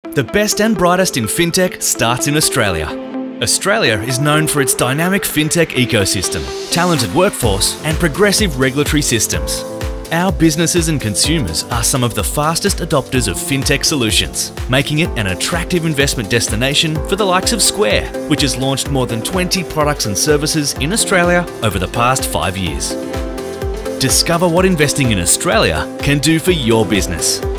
The best and brightest in fintech starts in Australia. Australia is known for its dynamic fintech ecosystem, talented workforce and progressive regulatory systems. Our businesses and consumers are some of the fastest adopters of fintech solutions, making it an attractive investment destination for the likes of Square, which has launched more than 20 products and services in Australia over the past 5 years. Discover what investing in Australia can do for your business.